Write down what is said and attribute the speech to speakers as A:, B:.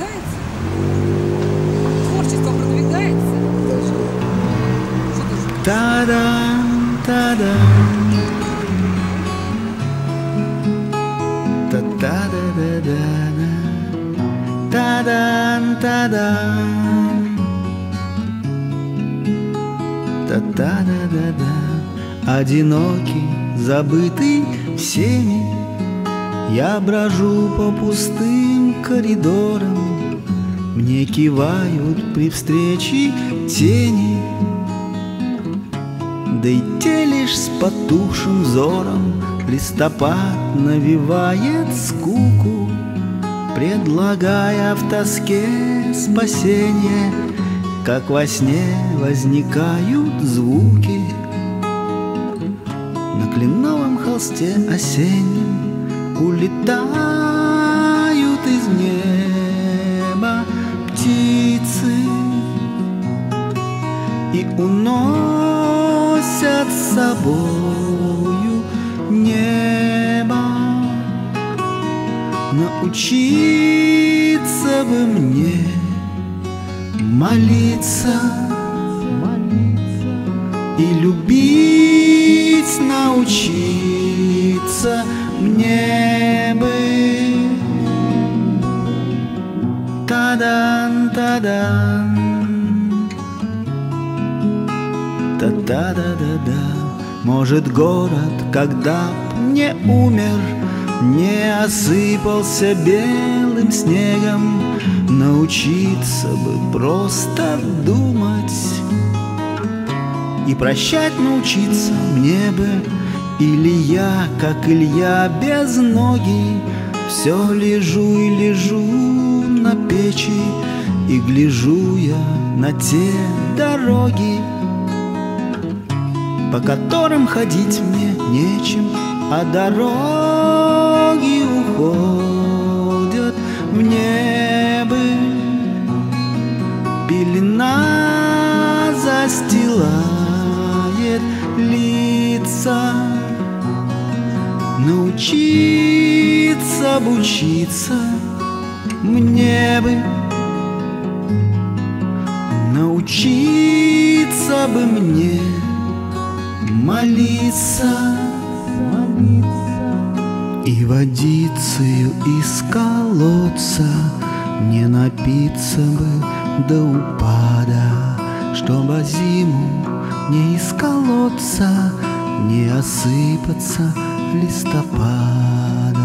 A: продвигается? Творчество продвигается? Что-то же.
B: Та-дам, та-дам, та-та-да-да-да-да, та-дам, та-дам, та-та-да-да-да. Одинокий, забытый всеми, я брожу по пустым коридорам, мне кивают при встрече тени, да и те лишь с потухшим взором. Листопад навевает скуку, предлагая в тоске спасение, как во сне возникают звуки. На кленовом холсте осеннем улетают из неба птицы и уносят с собою небо. Научиться бы мне молиться и любить научиться мне бы. Та-дан, та-дан, та-та-да-да-да. Может, город, когда б не умер, не осыпался белым снегом, научиться бы просто думать и прощать научиться мне бы. Или я, как Илья без ноги, все лежу и лежу на печи, и гляжу я на те дороги, по которым ходить мне нечем, а дороги уходят в небо. Пелена застилает лица. Научиться обучиться мне бы, научиться бы мне молиться и водицею из колодца не напиться бы до упада, чтобы зиму не исколоться, не осыпаться листопада.